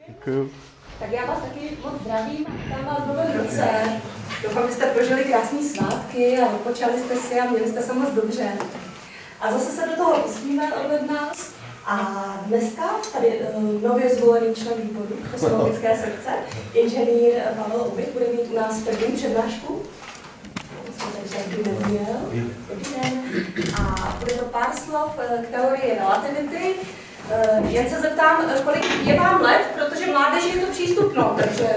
Děkuju. Tak já vás taky moc zdravím, vítám vás v novém roce. Doufám, že jste prožili krásné svátky a odpočali jste si a měli jste se moc dobře. A zase se do toho pustíme od ledna. A dneska tady nově zvolený člen výboru kosmologické sekce, inženýr Pavel Ubich, bude mít u nás první přednášku. Dobrý den. A bude to pár slov k teorii relativity. Jen se zeptám, kolik je vám let, protože mládeži je to přístupno, takže...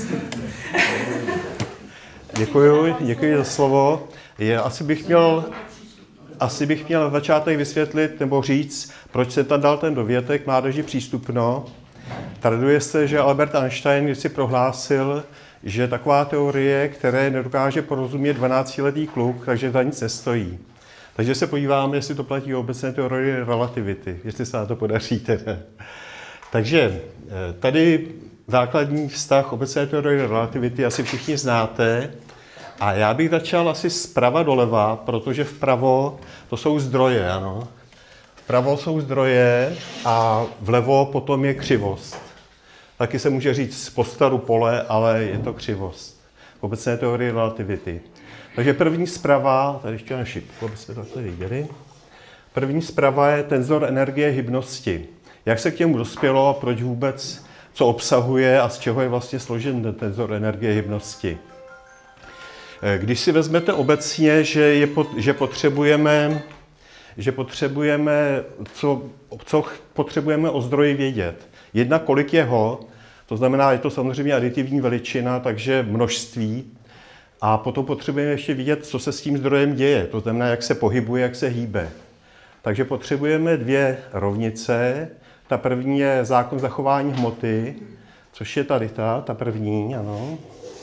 Děkuji za slovo. Asi bych měl na začátek vysvětlit nebo říct, proč se tam dal ten dovětek mládeži přístupno. Traduje se, že Albert Einstein když si prohlásil, že taková teorie, které nedokáže porozumět 12letý kluk, takže za nic nestojí. Takže se podíváme, jestli to platí o obecné teorii relativity, jestli se na to podaří teda. Takže tady základní vztah obecné teorie relativity asi všichni znáte. A já bych začal asi zprava doleva, protože vpravo to jsou zdroje, ano. Vpravo jsou zdroje a vlevo potom je křivost. Taky se může říct postaru pole, ale je to křivost. V obecné teorii relativity. Takže první zprava, tady ještě na šipku, aby jsme to takhle viděli. První zprava je tenzor energie hybnosti. Jak se k němu dospělo a proč vůbec, co obsahuje a z čeho je vlastně složen ten tenzor energie hybnosti. Když si vezmete obecně, že potřebujeme, co potřebujeme o zdroji vědět. Jedna, kolik je ho, to znamená, je to samozřejmě aditivní veličina, takže množství. A potom potřebujeme ještě vidět, co se s tím zdrojem děje, to znamená, jak se pohybuje, jak se hýbe. Takže potřebujeme dvě rovnice. Ta první je zákon zachování hmoty, což je tady ta první, ano.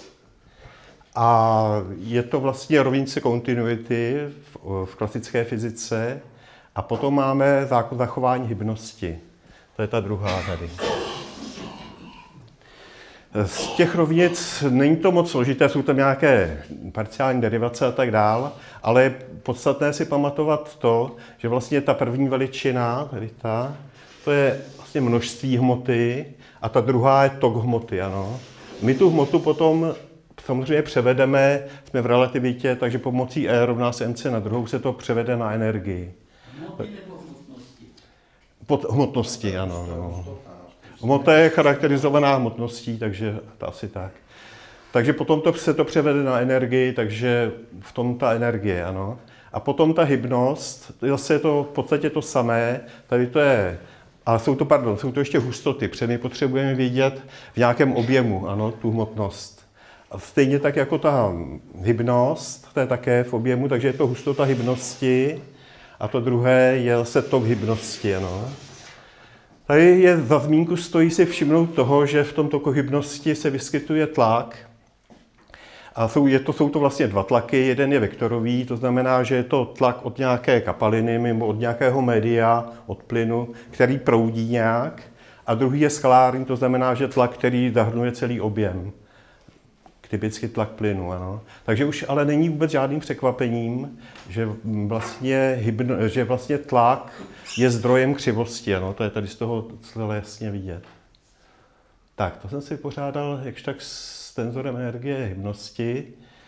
A je to vlastně rovnice kontinuity v klasické fyzice. A potom máme zákon zachování hybnosti. To je ta druhá tady. Z těch rovnic není to moc složité, jsou tam nějaké parciální derivace a tak dál, ale je podstatné si pamatovat to, že vlastně ta první veličina, tady to je vlastně množství hmoty a ta druhá je tok hmoty, ano. My tu hmotu potom samozřejmě převedeme, jsme v relativitě, takže pomocí E rovná se mc na druhou se to převede na energii. Hmoty nebo hmotnosti? Pod hmotnosti, ano. No. Hmota je charakterizovaná hmotností, takže to asi tak. Takže potom se to převede na energii, takže v tom ta energie, ano. A potom ta hybnost, zase je to v podstatě to samé, tady to je, ale jsou to ještě hustoty, protože my potřebujeme vědět v nějakém objemu, ano, tu hmotnost. A stejně tak jako ta hybnost, to je také v objemu, takže je to hustota hybnosti a to druhé je zase tok hybnosti, ano. Tady je za zmínku stojí si všimnout toho, že v tom toku hybnosti se vyskytuje tlak. A jsou to vlastně dva tlaky. Jeden je vektorový, to znamená, že je to tlak od nějaké kapaliny nebo od nějakého média, od plynu, který proudí nějak. A druhý je skalární, to znamená, že tlak, který zahrnuje celý objem. Typicky tlak plynu, ano. Takže už ale není vůbec žádným překvapením, že vlastně tlak je zdrojem křivosti, ano. To je tady z toho celé jasně vidět. Tak, to jsem si vypořádal jakž tak s tenzorem energie hybnosti.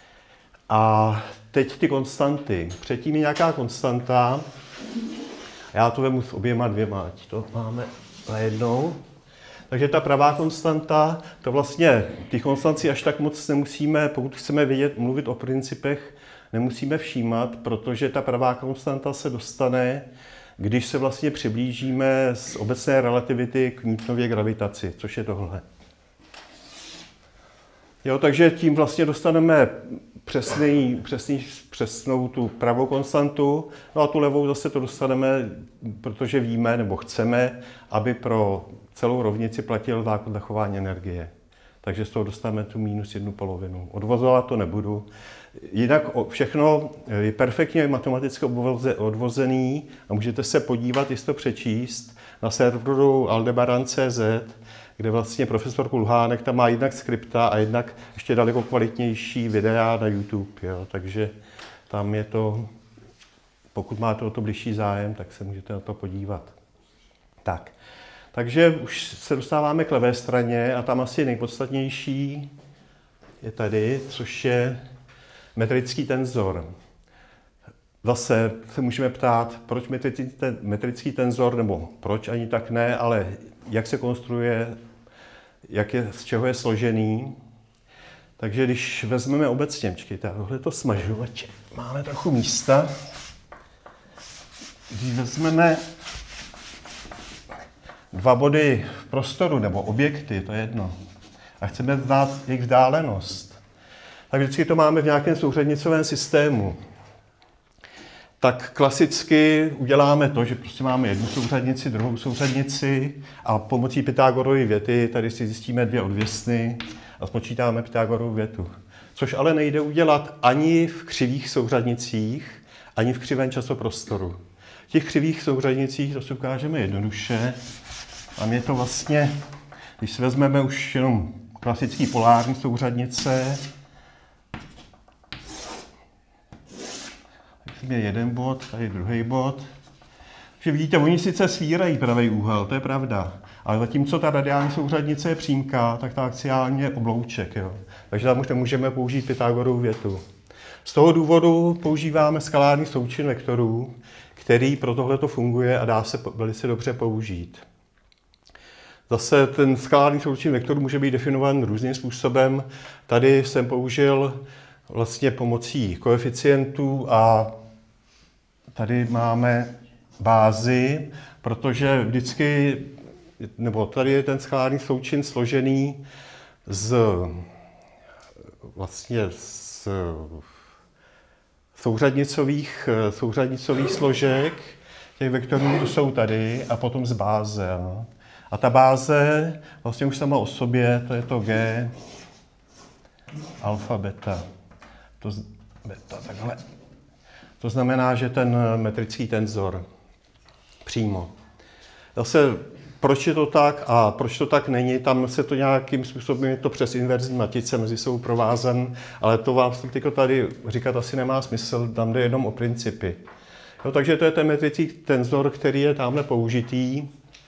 A teď ty konstanty. Předtím je nějaká konstanta. Já to vemu s oběma dvěma, ať to máme najednou. Takže ta pravá konstanta, to vlastně ty konstanci až tak moc nemusíme, pokud chceme mluvit o principech, nemusíme všímat, protože ta pravá konstanta se dostane, když se vlastně přiblížíme z obecné relativity k Newtonově gravitaci, což je tohle. Jo, takže tím vlastně dostaneme přesnou tu pravou konstantu, no a tu levou zase to dostaneme, protože víme nebo chceme, aby pro celou rovnici platil zákon zachování energie. Takže z toho dostaneme tu -1/2. Odvozovat to nebudu. Jinak všechno je perfektně matematicky odvozený a můžete se podívat, jestli to přečíst na serveru Aldebaran.cz, kde vlastně profesor Kulhánek tam má jednak skripta a jednak ještě daleko kvalitnější videa na YouTube. Jo. Takže tam je to, pokud máte o to bližší zájem, tak se můžete na to podívat. Tak. Takže už se dostáváme k levé straně a tam asi nejpodstatnější je tady, což je metrický tenzor. Zase se můžeme ptát, proč metrický tenzor, nebo proč ani tak ne, ale jak se konstruuje, z čeho je složený. Takže když vezmeme obecně, počkejte, tohle to smažu, ať máme trochu místa. Když vezmeme dva body v prostoru, nebo objekty, to je jedno, a chceme znát jejich vzdálenost, tak vždycky to máme v nějakém souřadnicovém systému. Tak klasicky uděláme to, že prostě máme jednu souřadnici, druhou souřadnici a pomocí Pythagorovy věty tady si zjistíme dvě odvěsny a spočítáme Pythagorovu větu. Což ale nejde udělat ani v křivých souřadnicích, ani v křivém časoprostoru. V těch křivých souřadnicích to si ukážeme jednoduše. A je to vlastně, když si vezmeme už jenom klasický polární souřadnice, je jeden bod, tady druhý bod. Takže vidíte, oni sice svírají pravý úhel, to je pravda, ale zatímco ta radiální souřadnice je přímka, tak ta axiální je oblouček. Jo. Takže tam už nemůžeme použít Pythagorovu větu. Z toho důvodu používáme skalární součin vektorů, který pro tohleto funguje a dá se velice dobře použít. Zase ten skalární součin vektorů může být definován různým způsobem. Tady jsem použil vlastně pomocí koeficientů a tady máme bázi, protože vždycky, nebo tady je ten skalární součin složený z souřadnicových složek, těch vektorů to jsou tady a potom z báze. No. A ta báze vlastně už sama o sobě, to je to G, alfa, beta. Beta, takhle. To znamená, že ten metrický tenzor přímo. Zase, proč je to tak a proč to tak není, tam se to nějakým způsobem je to přes inverzní matice mezi sebou provázan, ale to vám tady říkat asi nemá smysl, tam jde jenom o principy. No, takže to je ten metrický tenzor, který je tamhle použitý.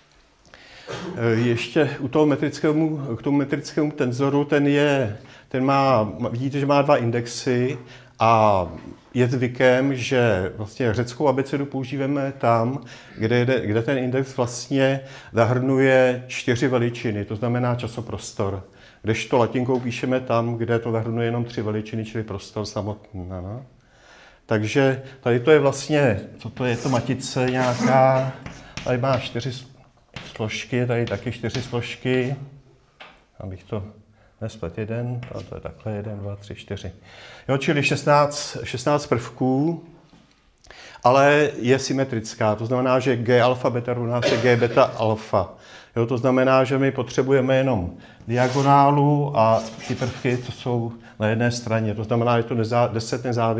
Ještě u toho k tomu metrickému tenzoru, vidíte, že má dva indexy a je zvykem, že vlastně řeckou abecedu používáme tam, kde ten index vlastně zahrnuje 4 veličiny, to znamená časoprostor. Kdežto latinkou píšeme tam, kde to zahrnuje jenom 3 veličiny, čili prostor samotný. No. Takže tady to je vlastně, co to je to matice nějaká, tady má 4 složky, tady taky 4 složky, abych to nesplet jeden, to je takhle 1, 2, 3, 4. Jo, čili 16 prvků, ale je symetrická, to znamená, že G alfa beta rovná se G beta alfa. Jo, to znamená, že my potřebujeme jenom diagonálu a ty prvky, co jsou na jedné straně. To znamená, že to 10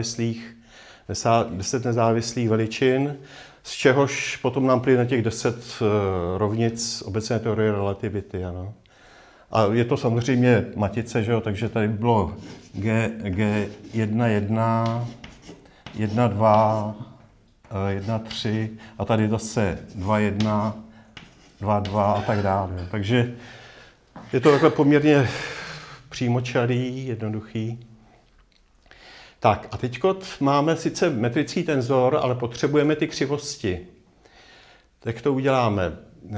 nezávislých veličin, z čehož potom nám plyne těch 10 rovnic obecné teorie relativity. Ano. A je to samozřejmě matice, že jo? Takže tady bylo G1, 1, 1, 2, 1, 3 a tady zase 2, 1, 2, 2 a tak dále. Takže je to takhle poměrně přímočarý, jednoduchý. Tak a teď máme sice metrický tenzor, ale potřebujeme ty křivosti. Tak to uděláme.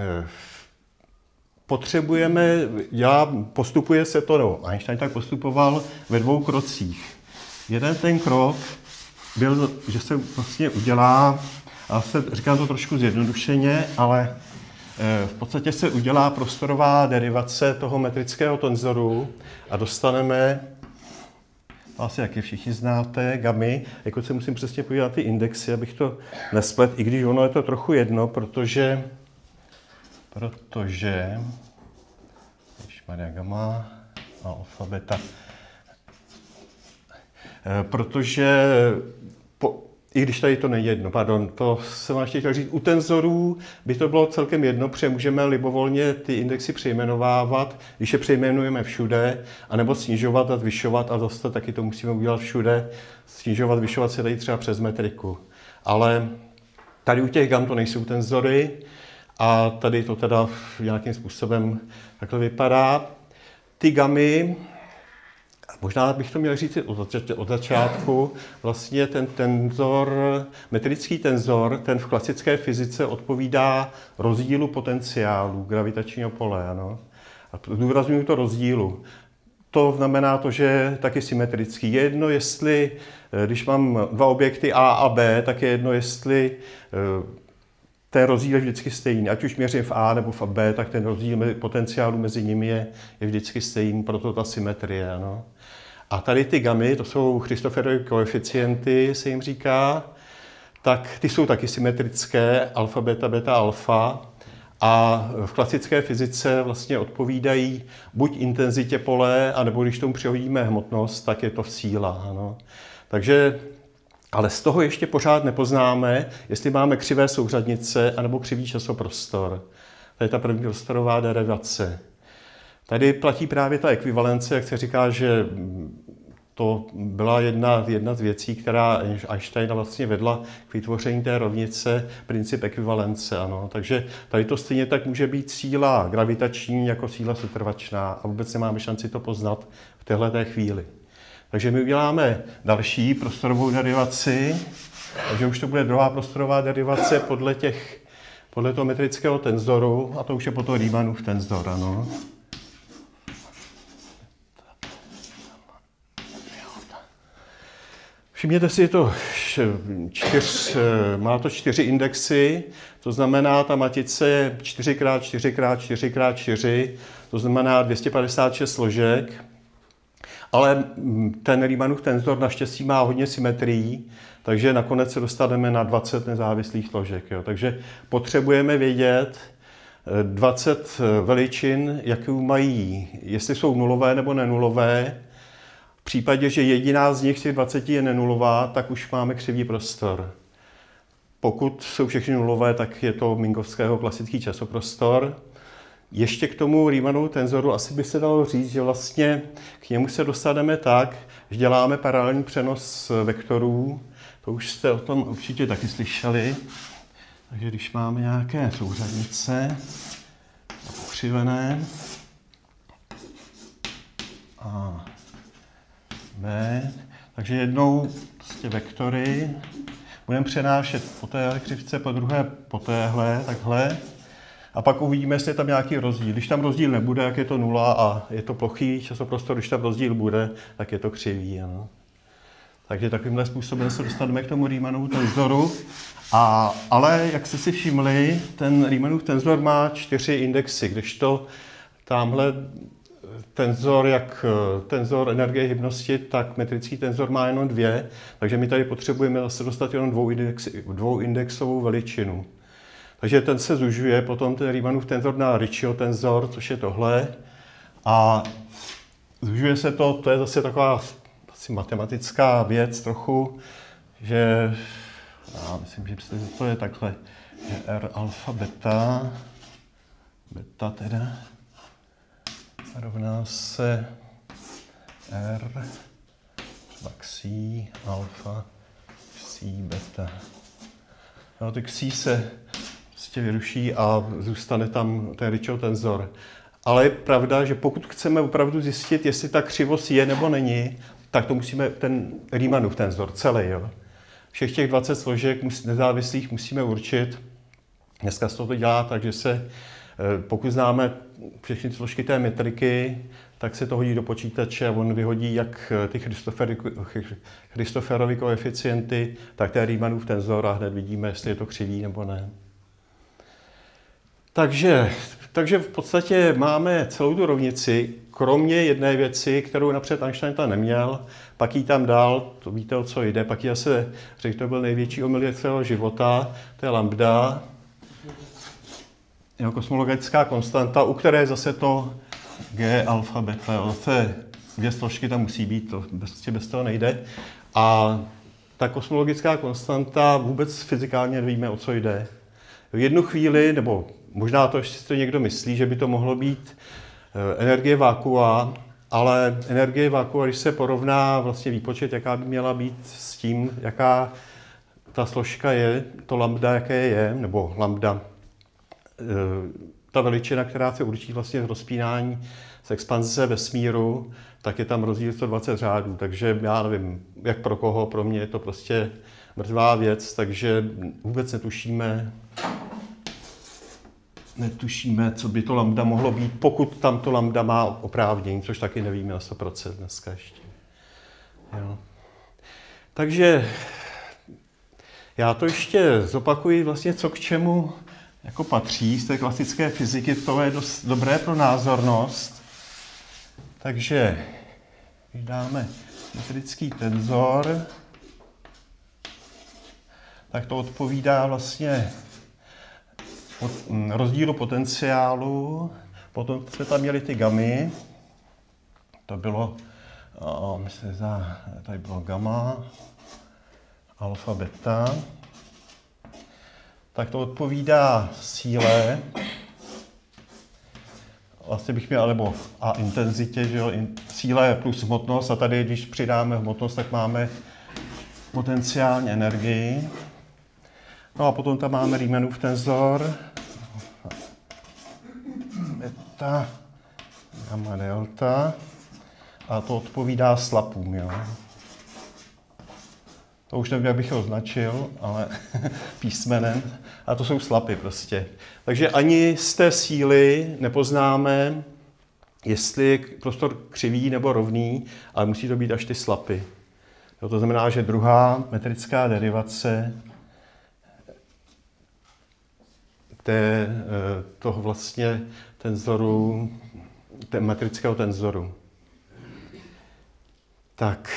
Postupuje se to, no, Einstein tak postupoval ve 2 krocích. Jeden ten krok byl, že se vlastně udělá, a říkám to trošku zjednodušeně, ale v podstatě se udělá prostorová derivace toho metrického tenzoru a dostaneme, asi jak je všichni znáte, gamy, jako se musím přesně podívat ty indexy, abych to nesplet, i když ono je to trochu jedno, protože gamma, alfa, beta, i když tady to není jedno, to jsem vám ještě chtěl říct, u tenzorů by to bylo celkem jedno, protože můžeme libovolně ty indexy přejmenovávat, když je přejmenujeme všude, anebo snižovat a zvyšovat, a zase taky to musíme udělat všude, snižovat, zvyšovat se dají třeba přes metriku. Ale tady u těch gam to nejsou tenzory, A tady to teda nějakým způsobem takhle vypadá. Ty gamy, možná bych to měl říct od začátku, vlastně ten tenzor, metrický tenzor, ten v klasické fyzice odpovídá rozdílu potenciálu gravitačního pole. Ano? A zdůrazňuji to rozdílu. To znamená to, že je taky symetrický. Je jedno, jestli, když mám dva objekty A a B, tak je jedno, jestli ten rozdíl je vždycky stejný. Ať už měřím v A nebo v B, tak ten rozdíl potenciálu mezi nimi je vždycky stejný, proto ta symetrie. Ano. A tady ty gamy, to jsou Christoferovy koeficienty, se jim říká, tak ty jsou taky symetrické, alfa, beta, beta, alfa. A v klasické fyzice vlastně odpovídají buď intenzitě pole, anebo když tomu přihodíme hmotnost, tak je to síla. Ano. Takže, ale z toho ještě pořád nepoznáme, jestli máme křivé souřadnice, anebo křivý časoprostor. To je ta první prostorová derivace. Tady platí právě ta ekvivalence, jak se říká, že to byla jedna z věcí, která Einsteina vlastně vedla k vytvoření té rovnice, princip ekvivalence. Ano. Takže tady to stejně tak může být síla gravitační jako síla setrvačná a vůbec nemáme šanci to poznat v téhleté chvíli. Takže my uděláme další prostorovou derivaci, takže už to bude druhá prostorová derivace podle toho metrického tenzoru a to už je potom Riemannův tenzor. Ano. Všimněte si, má to 4 indexy, to znamená, ta matice je 4x4x4x4, to znamená 256 složek, ale ten Riemannův tenzor naštěstí má hodně symetrií, takže nakonec se dostaneme na 20 nezávislých složek. Jo. Takže potřebujeme vědět 20 veličin, jakou mají, jestli jsou nulové nebo nenulové. V případě, že jediná z nich, těch 20, je nenulová, tak už máme křivý prostor. Pokud jsou všechny nulové, tak je to Mingovského klasický časoprostor. Ještě k tomu Riemannůvu tenzoru asi by se dalo říct, že vlastně k němu se dostaneme tak, že děláme paralelní přenos vektorů. To už jste o tom určitě taky slyšeli. Takže když máme nějaké souřadnice pokřivené a B, takže jednou prostě vektory budeme přenášet po téhle křivce, po druhé po téhle, takhle. A pak uvidíme, jestli je tam nějaký rozdíl. Když tam rozdíl nebude, jak je to nula a je to plochý časoprostor, když tam rozdíl bude, tak je to křivý. Ano. Takže takovýmhle způsobem se dostaneme k tomu Riemannůvu tenzoru. Ale jak jste si všimli, ten Riemannův tenzor má 4 indexy, kdežto tamhle tenzor, jak tenzor energie hybnosti, tak metrický tenzor má jenom 2, takže my tady potřebujeme zase dostat jenom dvouindexovou veličinu. Takže ten se zužuje potom ten Riemannův tenzor na Ricciho tenzor, což je tohle. A zužuje se to je zase taková asi matematická věc trochu, že já myslím, že to je takhle, že R alfa beta teda, rovná se R třeba xi alfa xi beta. No, ty xi se prostě vyruší a zůstane tam ten Ricciho tenzor. Ale je pravda, že pokud chceme opravdu zjistit, jestli ta křivost je nebo není, tak to musíme ten Riemannův tenzor celý. Jo. Všech těch 20 složek nezávislých musíme určit. Dneska se to dělá tak, že se, pokud známe všechny složky té metriky, tak se to hodí do počítače a on vyhodí jak ty Christoferovy koeficienty, tak ten Riemannův tenzor a hned vidíme, jestli je to křivý nebo ne. Takže v podstatě máme celou tu rovnici, kromě jedné věci, kterou napřed Einstein tam neměl, pak ji tam dal, to víte, o co jde, pak ji zase řekl, to byl největší omyl svého života, to je lambda, jeho kosmologická konstanta, u které zase to G, alfa, beta, zase 2 složky tam musí být, to bez toho nejde. A ta kosmologická konstanta vůbec fyzikálně nevíme, o co jde. V jednu chvíli, nebo možná to ještě si to někdo myslí, že by to mohlo být energie vakua, ale energie vakua, když se porovná vlastně výpočet, jaká by měla být s tím, jaká ta složka je, to lambda, jaké je, nebo lambda ta veličina, která se určí vlastně z rozpínání z expanze vesmíru, tak je tam rozdíl 120 řádů, takže já nevím, jak pro koho, pro mě je to prostě mrzvá věc, takže vůbec netušíme, co by to lambda mohlo být, pokud tam to lambda má oprávnění, což taky nevíme na 100% dneska ještě. Jo. Takže já to ještě zopakuji vlastně, co k čemu jako patří z té klasické fyziky, to je dost dobré pro názornost. Takže když dáme metrický tenzor, tak to odpovídá vlastně rozdílu potenciálu. Potom jsme tam měli ty gamy. To bylo, myslím, tady bylo gamma, alfa, beta. Tak to odpovídá síle. Vlastně bych měl, nebo a intenzitě, že jo, síla je plus hmotnost a tady, když přidáme hmotnost, tak máme potenciální energii. No a potom tam máme Riemannův tenzor, beta, gamma, delta a to odpovídá slapům, jo. To už nevím, jak bych ho označil, ale písmenem. A to jsou slapy prostě. Takže ani z té síly nepoznáme, jestli je prostor křivý nebo rovný, ale musí to být až ty slapy. Jo, to znamená, že druhá metrická derivace toho vlastně tenzoru, metrického tenzoru. Tak,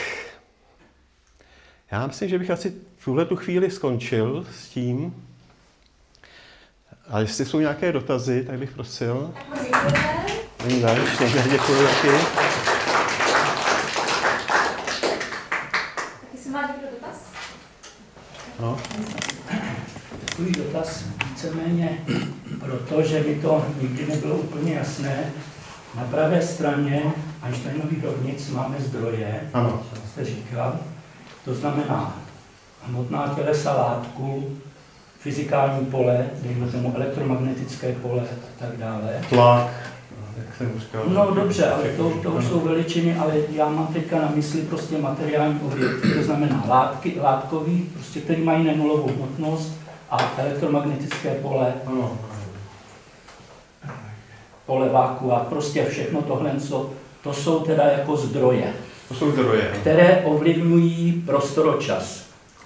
já myslím, že bych asi v tuhletu chvíli skončil s tím. A jestli jsou nějaké dotazy, tak bych prosil. Není zač, děkuji taky. Jestli má někdo dotaz? No. Takový dotaz víceméně, protože mi to nikdy nebylo úplně jasné. Na pravé straně Einsteinových rovnic máme zdroje, Ano. co jste říkal. To znamená hmotná tělesa látku, fyzikální pole, dejme tomu elektromagnetické pole a tak dále. Tlak, jak jsem říkal. No dobře, ale to už jsou veličiny, ale já mám teďka na mysli prostě materiální objekty, to znamená látkový, prostě, který mají nenulovou hmotnost a elektromagnetické pole, pole vakua, prostě všechno tohle, to jsou teda jako zdroje. To jsou zdroje. Které ovlivňují prostoročas.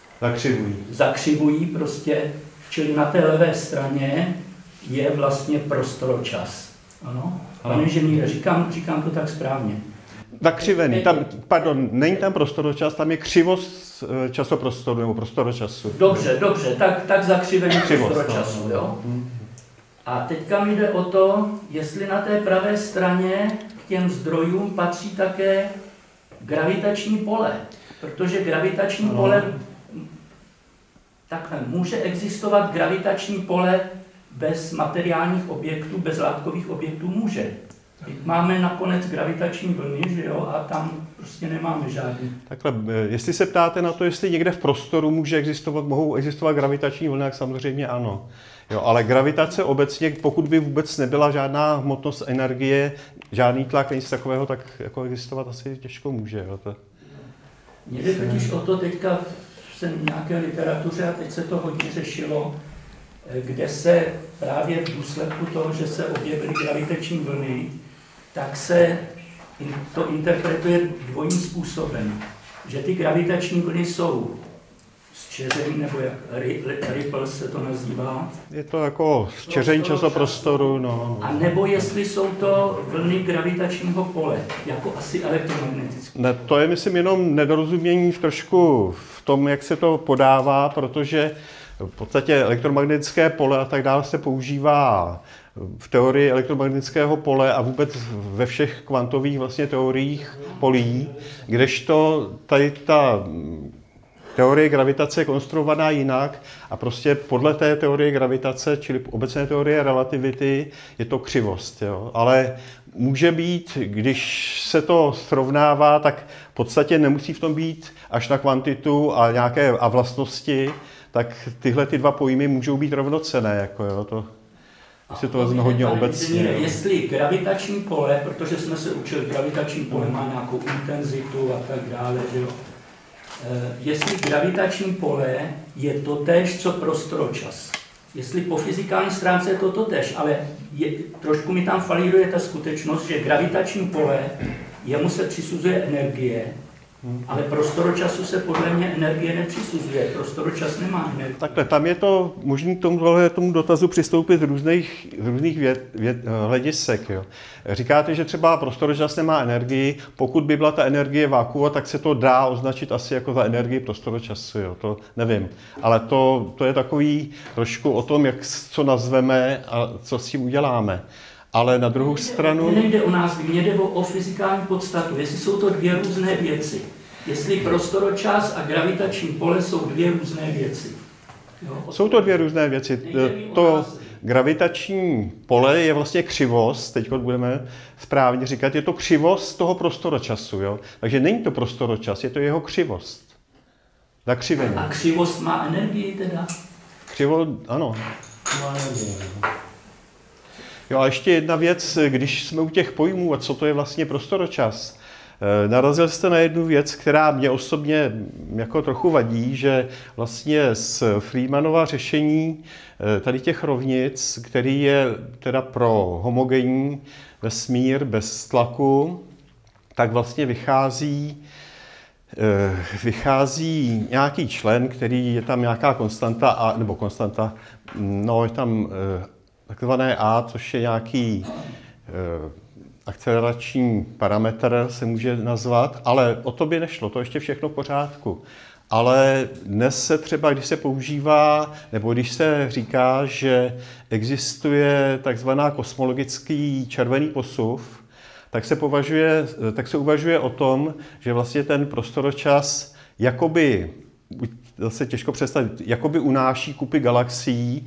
Zakřivují prostě, čili na té levé straně je vlastně prostoročas. Ano? Pane inženýre, říkám to tak správně. Zakřivený, není tam prostoročas, tam je křivost časoprostoru nebo prostoročasu. Dobře, tak zakřivený prostoročasu, jo? A teďka mi jde o to, jestli na té pravé straně k těm zdrojům patří také gravitační pole, protože gravitační pole, takhle, může existovat gravitační pole bez materiálních objektů, bez látkových objektů může. Teď máme nakonec gravitační vlny, že jo, a tam prostě nemáme žádný. Takhle, jestli se ptáte na to, jestli někde v prostoru mohou existovat gravitační vlny, tak samozřejmě ano. Jo, ale gravitace obecně, pokud by vůbec nebyla žádná hmotnost energie, žádný tlak, nic takového, tak jako existovat asi těžko může. Jo, to... Mně jde totiž o to, teďka jsem v nějaké literatuře a teď se to hodně řešilo, kde se právě v důsledku toho, že se objevily gravitační vlny, tak se to interpretuje dvojím způsobem. Že ty gravitační vlny jsou zčeření, nebo jak ripples se to nazývá. Je to jako zčeření časoprostoru, no. A nebo jestli jsou to vlny gravitačního pole, jako asi elektromagnetické. Ne, to je, myslím, jenom nedorozumění trošku v tom, jak se to podává, protože v podstatě elektromagnetické pole a tak dále se používá v teorii elektromagnetického pole a vůbec ve všech kvantových vlastně teoriích polí, kdežto tady ta teorie gravitace je konstruovaná jinak a prostě podle té teorie gravitace, čili obecné teorie relativity, je to křivost. Jo? Ale může být, když se to srovnává, tak v podstatě nemusí v tom být až na kvantitu a nějaké a vlastnosti, tak tyhle ty dva pojmy můžou být rovnocenné. Jako jo, to... Jestli to vezme hodně obecně. Jestli gravitační pole, protože jsme se učili, gravitační pole má nějakou intenzitu a tak dále, že jo? Jestli gravitační pole je totéž, co prostoročas. Jestli po fyzikální stránce je to totéž, ale trošku mi tam falíruje ta skutečnost, že gravitační pole, jemu se přisuzuje energie, ale prostoročasu se podle mě energie nepřisuzuje. Prostoročas nemá energii. Takhle, tam je to možný tomu dotazu přistoupit z různých hledisek. Jo. Říkáte, že třeba prostoročas nemá energii. Pokud by byla ta energie vákua, tak se to dá označit asi jako za energii prostoročasu. Jo. To nevím. Ale to je takový trošku o tom, co nazveme a co s tím uděláme. Ale na druhou stranu... Nejde o nás, mně jde o fyzikální podstatu, jestli jsou to dvě různé věci. Jestli prostoročas a gravitační pole jsou dvě různé věci. Jo? Jsou to dvě různé věci. To gravitační pole je vlastně křivost, teď budeme správně říkat, je to křivost toho prostoročasu. Jo? Takže není to prostoročas, je to jeho křivost. Zakřivení. A křivost má energii teda? Ano. Má energii. Jo, a ještě jedna věc, když jsme u těch pojmů, a co to je vlastně prostoročas, narazil jste na jednu věc, která mě osobně jako trochu vadí, že vlastně z Friedmanova řešení tady těch rovnic, který je teda pro homogenní vesmír bez tlaku, tak vlastně vychází nějaký člen, který je tam nějaká konstanta, nebo konstanta, no je tam takzvané A, což je nějaký akcelerační parametr, se může nazvat, ale o to by nešlo, to ještě všechno v pořádku. Ale dnes se třeba, když se používá, nebo když se říká, že existuje takzvaná kosmologický červený posuv, tak se uvažuje o tom, že vlastně ten prostoročas jakoby, zase těžko představit, jakoby unáší kupy galaxií,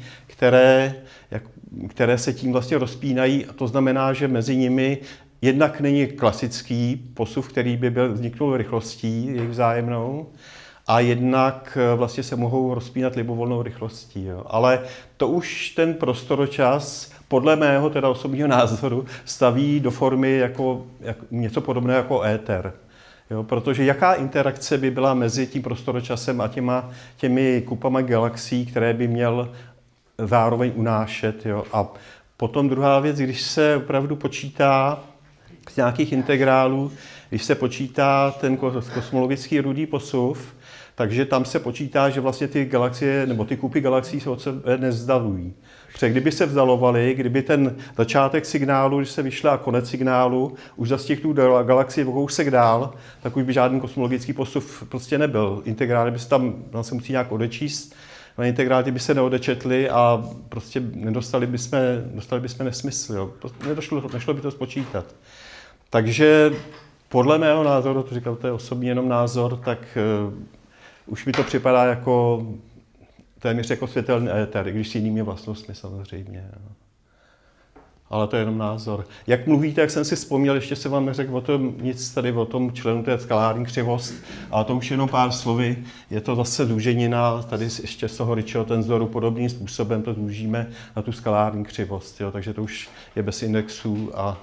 které se tím vlastně rozpínají, a to znamená, že mezi nimi jednak není klasický posuv, který by vzniknul rychlostí jejich vzájemnou, a jednak vlastně se mohou rozpínat libovolnou rychlostí. Jo. Ale to už ten prostoročas, podle mého teda osobního názoru, staví do formy jako něco podobného jako éter. Jo, protože jaká interakce by byla mezi tím prostoročasem a těmi kupama galaxií, které by měl zároveň unášet. Jo. A potom druhá věc, když se opravdu počítá z nějakých integrálů, když se počítá ten kosmologický rudý posuv, takže tam se počítá, že vlastně ty galaxie nebo ty kupy galaxií se od sebe nevzdalují. Protože kdyby se vzdalovaly, kdyby ten začátek signálu, když se vyšla a konec signálu, už za těch galaxii o kousek dál, tak už by žádný kosmologický posuv prostě nebyl. Integrály by se tam se musí nějak odečíst, na integrály by se neodečetly a prostě dostali bychom nesmysl. Jo. Nešlo by to spočítat. Takže podle mého názoru, to říkal, to je osobní jenom názor, tak už mi to připadá jako téměř jako světelný éter, i když s jinými vlastnostmi samozřejmě. Ale to je jenom názor. Jak mluvíte, jak jsem si vzpomněl, ještě se vám neřekl o tom nic tady o tom členu, to je skalární křivost, ale to už jenom pár slovy. Je to zase zúženina, tady ještě z toho Ricciho tenzoru podobným způsobem to zúžíme na tu skalární křivost. Jo, takže to už je bez indexů a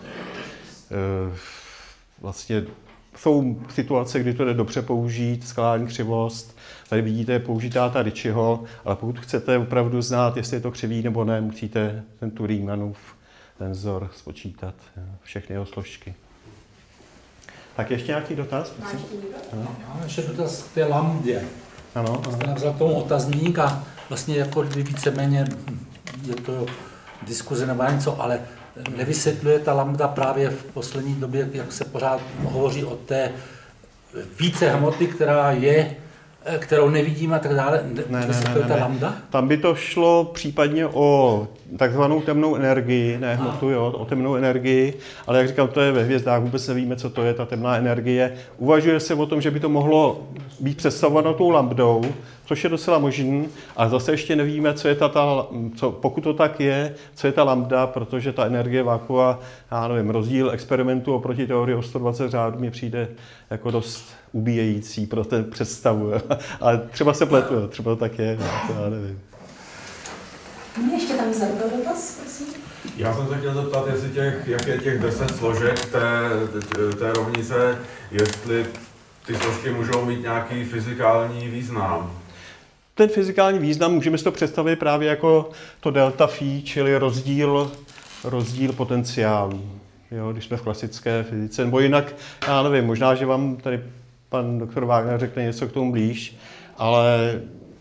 vlastně jsou situace, kdy to jde dobře použít, skalární křivost. Tady vidíte, použitá ta Ricciho, ale pokud chcete opravdu znát, jestli je to křivý nebo ne, musíte ten Riemanův tenzor spočítat, všechny jeho složky. Tak ještě nějaký dotaz? Mám ještě dotaz k té lambdě. Ano. Jste napsal k tomu otazník a vlastně jako víceméně je to diskuze nebo něco, ale nevysvětluje ta lambda právě v poslední době, jak se pořád hovoří o té více hmoty, kterou nevidíme a tak dále. Nevysvětluje ta lambda? Tam by to šlo případně o takzvanou temnou energii, ne hmotu, jo, o temnou energii, ale jak říkám, to je ve hvězdách, vůbec nevíme, co to je ta temná energie. Uvažuje se o tom, že by to mohlo být představováno tou lambdou, což je docela možný, a zase ještě nevíme, co je pokud to tak je, co je ta lambda, protože ta energie vákua, já nevím, rozdíl experimentu oproti teorii o 120 řádů mi přijde jako dost ubíjející pro ten představu. Ale třeba se pletu, třeba to tak je, to já nevím. Mě ještě tam vzal dotaz, prosím. Já jsem se chtěl zeptat, jak je těch 10 složek té rovnice, jestli ty složky můžou mít nějaký fyzikální význam. Ten fyzikální význam můžeme si to představit právě jako to delta phi, čili rozdíl potenciálů, jo, když jsme v klasické fyzice. Nebo jinak, já nevím, možná, že vám tady pan doktor Wagner řekne něco k tomu blíž, ale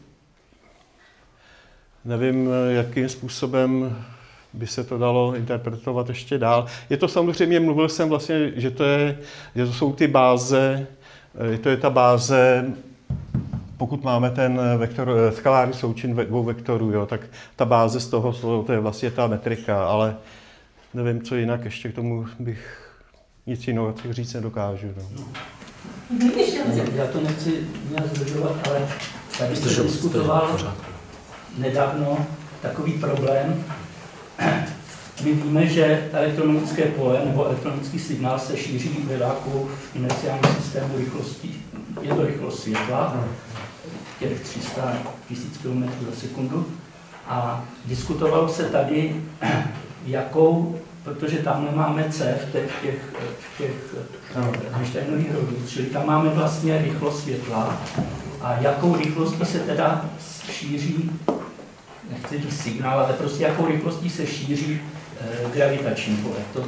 nevím, jakým způsobem by se to dalo interpretovat ještě dál. Je to samozřejmě, mluvil jsem vlastně, že to jsou ty báze, to je ta báze, pokud máme ten skalární součin dvou vektorů, jo, tak ta báze z toho, to je vlastně ta metrika, ale nevím, co jinak ještě k tomu bych nic jiného říct nedokážu. No. Já to nechci nějak zdržovat, ale tady jsem diskutoval nedávno takový problém. My víme, že elektromagnetické pole nebo elektronický signál se šíří ve váku v inerciálním systému rychlostí. Je to rychlost světla, těch 300 000 km za sekundu. A diskutovalo se tady, jakou, protože tam nemáme C v těch Einsteinových rovnic, čili tam máme vlastně rychlost světla a jakou rychlostí se teda šíří, nechci říct signál, ale prostě jakou rychlostí se šíří gravitační pole.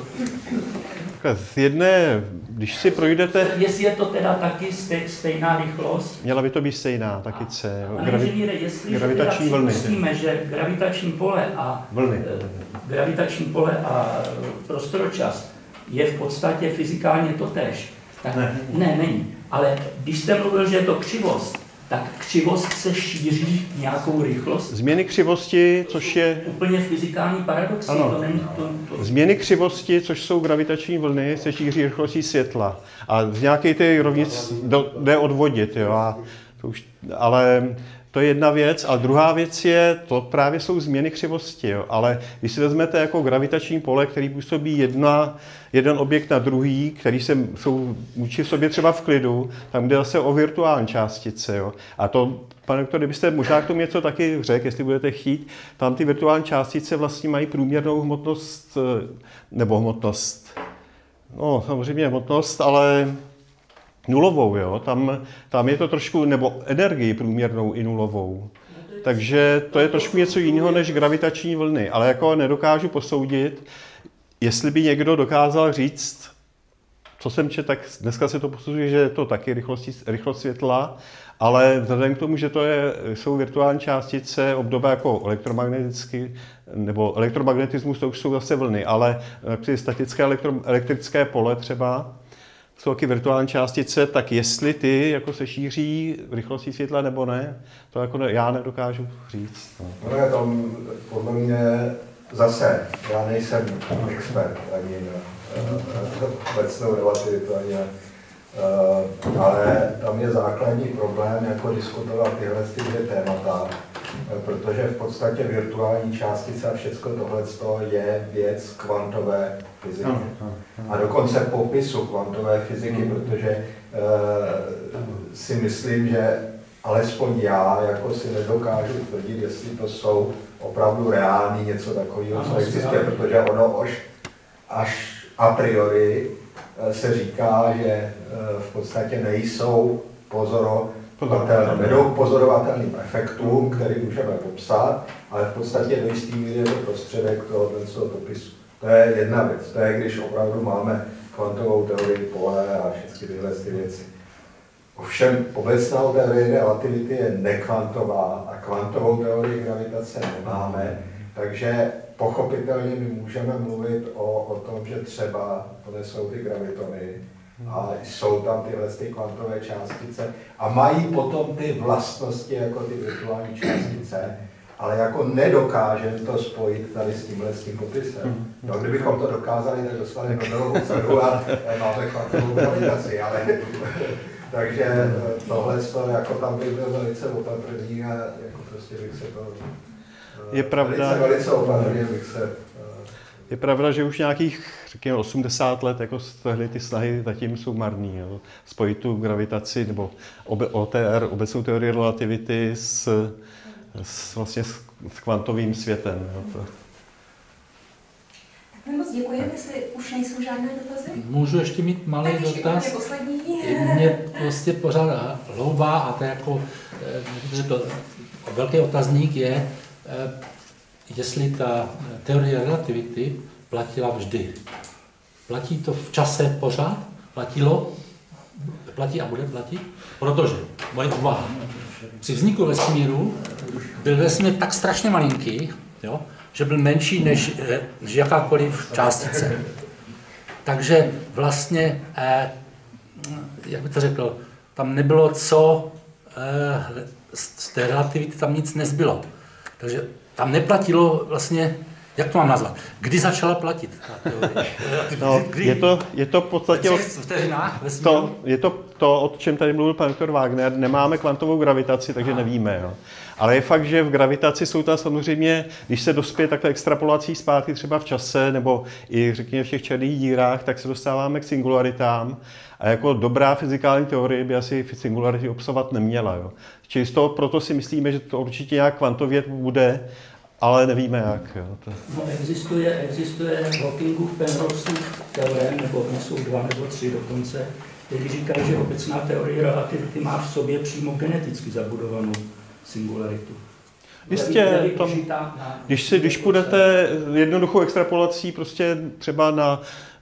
Z jedné, když si projdete... Jestli je to teda taky stejná rychlost? Měla by to být stejná, taky C. Gravitační vlny. Myslíme, že gravitační pole a gravitační pole a prostoročas je v podstatě fyzikálně totéž. Tak ne, není. Ale když jste mluvil, že je to křivost, tak křivost se šíří nějakou rychlost. Změny křivosti, což je... Úplně fyzikální paradox. To není to... Změny křivosti, což jsou gravitační vlny, se šíří rychlostí světla. A z nějaké ty rovnic jde odvodit, jo. Ale to je jedna věc. A druhá věc je, to právě jsou změny křivosti, jo. Ale když si vezmete jako gravitační pole, který působí jeden objekt na druhý, který jsou vůči sobě třeba v klidu, tam jde zase o virtuální částice. Jo. A to, pane doktor, kdybyste možná k tomu něco taky řekl, jestli budete chtít, tam ty virtuální částice vlastně mají průměrnou hmotnost, nebo hmotnost, no samozřejmě hmotnost, ale nulovou, jo. Tam je to trošku, nebo energii průměrnou i nulovou. Takže to je trošku něco jiného než gravitační vlny, ale jako nedokážu posoudit, jestli by někdo dokázal říct, co jsem četl, tak dneska se to posuzuje, že je to taky rychlost světla, ale vzhledem k tomu, že jsou virtuální částice obdoba jako elektromagnetický, nebo elektromagnetismus, to už jsou zase vlny, ale při statické elektrické pole třeba, jsou taky virtuální částice, tak jestli ty jako se šíří rychlostí světla nebo ne, to jako já nedokážu říct. No je tam podle mě zase, já nejsem expert ani na obecnou relativitu, ale tam je základní problém, jako diskutovat tyhle dvě témata, protože v podstatě virtuální částice a všechno tohle je věc kvantové fyziky. A dokonce popisu kvantové fyziky, protože si myslím, že alespoň já jako si nedokážu tvrdit, jestli to jsou opravdu reální něco takového, co existuje, protože ono až a priori se říká, že v podstatě nejsou vedou k pozorovatelným efektům, který můžeme popsat, ale v podstatě do jistý míry je to prostředek toho popisu. To je jedna věc, to je, když opravdu máme kvantovou teorii pole a všechny tyhle věci. Ovšem obecná teorie relativity je nekvantová a kvantovou teorii gravitace nemáme, takže pochopitelně my můžeme mluvit o tom, že třeba to nejsou ty gravitony a jsou tam ty kvantové částice a mají potom ty vlastnosti jako ty virtuální částice, ale jako nedokážeme to spojit tady s tím popisem. No, kdybychom to dokázali, tak dostali Nobelovu cenu a máme kvantovou gravitaci, ale takže tohle jako tam bych byl velice opatrný a jako prostě bych se to velice opatrně bych se... Je pravda, že už nějakých, řekněme, 80 let jako ty snahy zatím jsou marný. Jo. Spojit tu gravitaci nebo OTR, obecnou teorii relativity s kvantovým světem. Jo. Moc děkuji, jestli už nejsou žádné dotazy. Můžu ještě mít malý tak ještě dotaz? Poslední. Mě prostě pořád hloubá a to je jako, to velký otazník je, jestli ta teorie relativity platila vždy. Platí to v čase pořád? Platilo? Platí a bude platit? Protože, moje úvaha, při vzniku vesmíru byl vesmír tak strašně malinký, jo, že byl menší než jakákoliv částice. Takže vlastně, jak bych to řekl, tam nebylo co, z té relativity tam nic nezbylo. Takže tam neplatilo vlastně, jak to mám nazvat, kdy začala platit ta teorie? No, je to v podstatě o čem tady mluvil pan doktor Wagner. Nemáme kvantovou gravitaci, takže nevíme. Jo. Ale je fakt, že v gravitaci jsou tam samozřejmě, když se dospěje takhle extrapolací zpátky třeba v čase, nebo i řekněme v těch černých dírách, tak se dostáváme k singularitám. A jako dobrá fyzikální teorie by asi singularity obsahovat neměla. Jo. Čili z toho proto si myslíme, že to určitě nějak kvantově bude, ale nevíme jak. Jo. No, existuje Hawkingův Penroseův teorem, nebo jsou 2 nebo 3 dokonce, který říká, že obecná teorie relativity má v sobě přímo geneticky zabudovanou singularitu. Jistě, když půjdete jednoduchou extrapolací prostě třeba na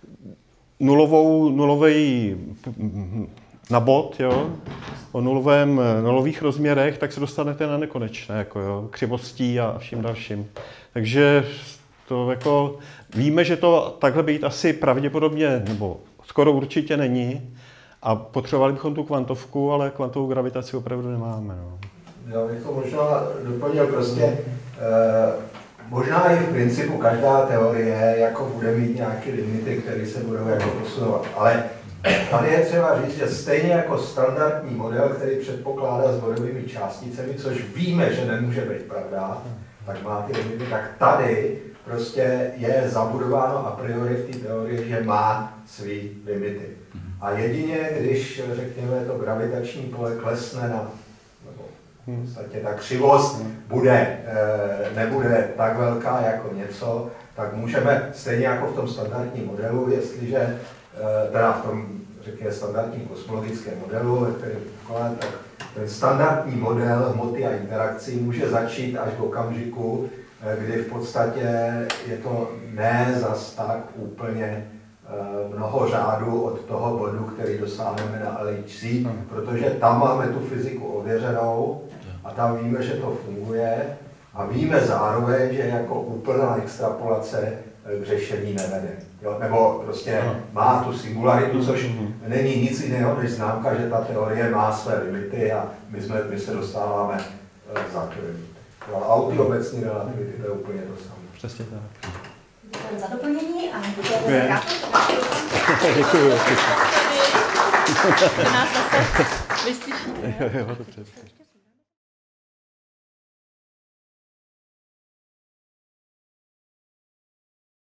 nulový na bod, jo, o nulových rozměrech, tak se dostanete na nekonečné, jako jo, křivostí a vším dalším. Takže to jako, víme, že to takhle být asi pravděpodobně, nebo skoro určitě není a potřebovali bychom tu kvantovku, ale kvantovou gravitaci opravdu nemáme. No. Já bych to možná doplnil prostě, možná i v principu každá teorie jako bude mít nějaké limity, které se budou jako posunovat, ale tady je třeba říct, že stejně jako standardní model, který předpokládá s bodovými částicemi, což víme, že nemůže být pravda, tak má ty limity, tak tady prostě je zabudováno a priori v té teorii, že má svý limity. A jedině, když, řekněme, to gravitační pole klesne na, nebo v podstatě ta křivost nebude tak velká jako něco, tak můžeme, stejně jako v tom standardním modelu, jestliže teda v tom, řekněme, standardním kosmologickém modelu, ve kterém tak ten standardní model hmoty a interakcí může začít až v okamžiku, kdy v podstatě je to ne zas tak úplně mnoho řádů od toho bodu, který dosáhneme na LHC, protože tam máme tu fyziku ověřenou a tam víme, že to funguje a víme zároveň, že jako úplná extrapolace k řešení nevede. Jo? Nebo prostě má tu singularitu, což není nic jiného než známka, že ta teorie má své limity a my se dostáváme za ty limity. A u té obecné relativity to je úplně to samé. Přesně tak. Děkujeme za doplnění a děkujeme za Děkuji. Nás zase vyslyšíte. Jo, dobře.